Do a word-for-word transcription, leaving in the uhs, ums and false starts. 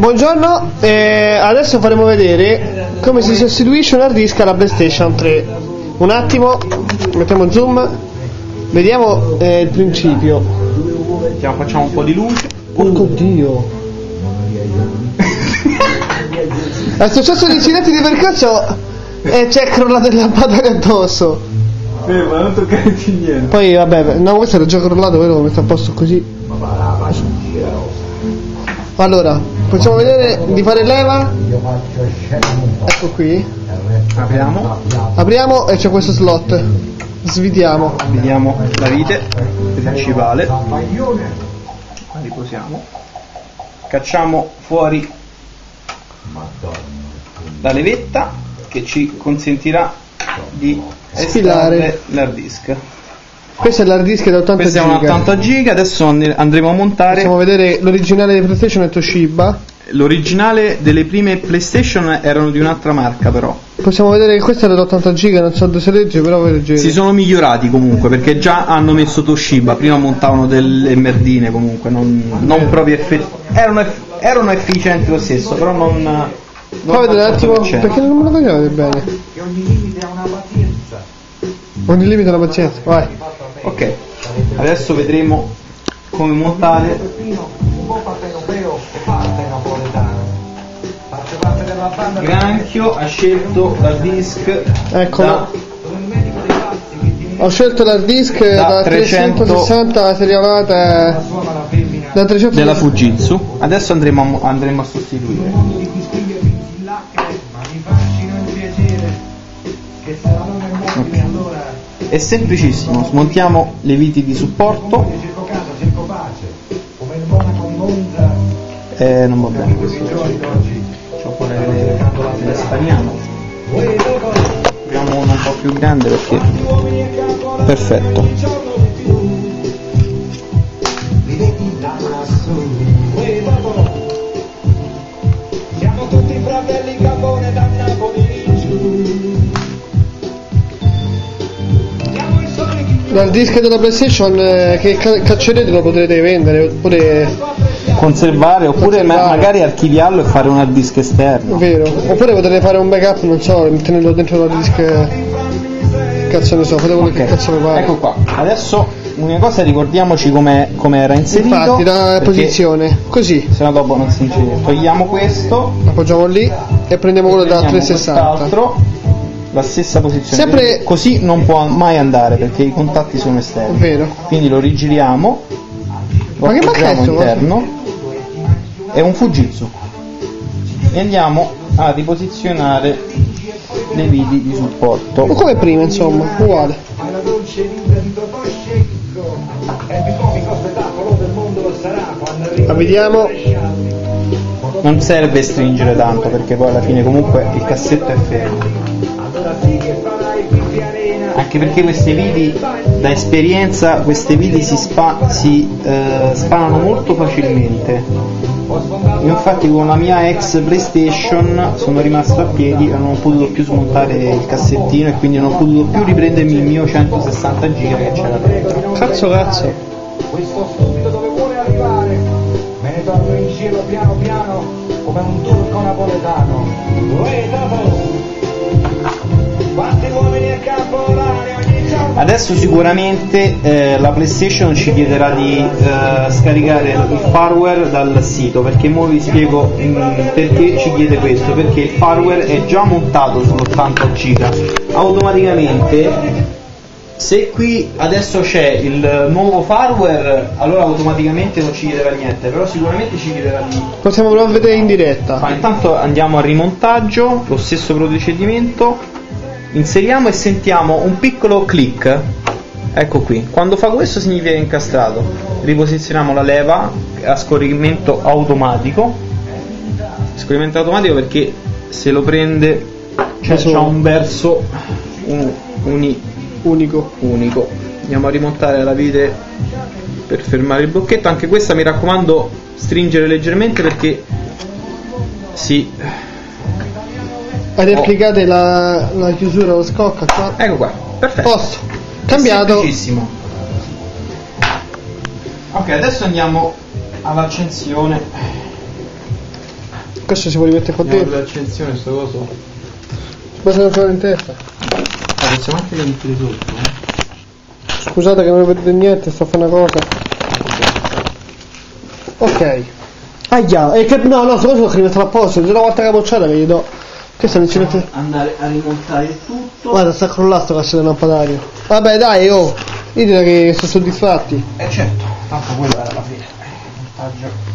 Buongiorno, eh, adesso faremo vedere come si sostituisce un hard disk alla PlayStation tre. Un attimo, mettiamo zoom, vediamo eh, il principio. Mettiamo, facciamo un po' di luce. Porco Dio. È successo un incidente di percorso e c'è crollato il lampadario addosso. Eh, ma non toccarti niente. Poi vabbè, no, questo era già crollato, però l'ho messo a posto così. Allora, facciamo vedere di fare leva. Ecco qui. Apriamo. Apriamo e c'è questo slot. Svitiamo. Vediamo la vite principale. La riposiamo. Cacciamo fuori la levetta che ci consentirà di Sfilare l'hard disk. Questo è l'hard disk da ottanta Questo è un ottanta giga. Adesso andremo a montare. Possiamo vedere l'originale di PlayStation è Toshiba. L'originale delle prime PlayStation erano di un'altra marca, però. Possiamo vedere che questo è da ottanta giga, non so se legge, però voi leggete. Si sono migliorati comunque, perché già hanno messo Toshiba. Prima montavano delle merdine comunque, non, non proprio effe- erano, erano efficienti lo stesso, però non. non Poi vedete un attimo, perché non me lo vedete bene. Che ogni limite ha una pazienza. Ogni limite ha una pazienza, vai. Ok, adesso vedremo come montare. Un po' partenopeo e parte napoletano. Parte parte della banda. Granchio ha scelto l'hard disk. Eccolo. Da, Ho scelto l'hard disk da da trecentosessanta serialata da trecento della Fujitsu. Adesso andremo a, andremo a sostituire. Okay. È semplicissimo, smontiamo le viti di supporto. Eh, non va bene questo. Facciamo pure le, le spariamo. Abbiamo uno un po' più grande perché. Perfetto. Siamo tutti fratelli Capone da Napoli. L'hard disk della PlayStation eh, che ca- caccerete lo potrete vendere oppure conservare oppure conservare. Ma- magari archiviarlo e fare un hard disk esterno. Vero, oppure potrete fare un backup, non so, tenerlo dentro l'hard disk. Che cazzo ne so, fate quello Okay. che cazzo vi pare. Ecco qua. Adesso una cosa, ricordiamoci come era inserito. Infatti la posizione così, se no dopo non si inserisce. Togliamo questo, appoggiamo lì e prendiamo quello da prendiamo trecentosessanta. quest'altro, la stessa posizione. Sempre così non può mai andare perché i contatti sono esterni. Vero. Quindi lo rigiriamo, lo Ma che appoggiamo pacchetto? interno. È un Fujitsu. E andiamo a riposizionare le viti di supporto. O come prima, insomma, uguale. La dolce vita di Totò Scecco è il più comico spettacolo del mondo, lo sarà quando arriva. La vediamo. Non serve stringere tanto perché poi alla fine comunque il cassetto è fermo. Allora sì che farai qui arena. Anche perché queste viti, da esperienza, queste viti si, spa, si eh, spanano molto facilmente. Io infatti con la mia ex PlayStation sono rimasto a piedi e non ho potuto più smontare il cassettino e quindi non ho potuto più riprendermi il mio centosessanta giga che c'era dentro. Cazzo cazzo. Questo stupido dove vuole arrivare? Me ne torno in giro piano piano come un turco napoletano. Uè, dopo! Quanti uomini a campo volare ogni giorno? Adesso sicuramente eh, la PlayStation ci chiederà di eh, scaricare il firmware dal sito, perché ora vi spiego mh, perché ci chiede questo, perché il firmware è già montato sull'ottanta giga. Automaticamente, se qui adesso c'è il nuovo firmware, allora automaticamente non ci chiederà niente, però sicuramente ci chiederà di... Possiamo proprio vedere in diretta. Ma intanto andiamo al rimontaggio, lo stesso procedimento. Inseriamo e sentiamo un piccolo click. Ecco qui. Quando fa questo significa che è incastrato. Riposizioniamo la leva a scorrimento automatico. Scorrimento automatico perché se lo prende c'è, c'è un verso un, uni, unico. unico. Andiamo a rimontare la vite per fermare il blocchetto. Anche questa mi raccomando stringere leggermente perché si... Avete applicate la, la chiusura, lo scocca qua. Ecco qua, perfetto. Posto. Cambiato. Semplicissimo. Ok, adesso andiamo all'accensione Questo si può rimettere qua dentro. L'accensione sto coso. Basta non trovare in testa. Ah, possiamo anche rimettere sotto, eh? Scusate che non vedete niente, sto a fare una cosa. Ok. Aia, e che no, no, sto coso lo rimetterò a posto, già una volta che bocciata che gli do. Questo non ci mette. Andare a rimontare tutto. Guarda, sta crollato sto cazzo del lampadario. Vabbè dai, oh, io direi che sono soddisfatti. Eh certo, tanto quello era la fine. Montaggio.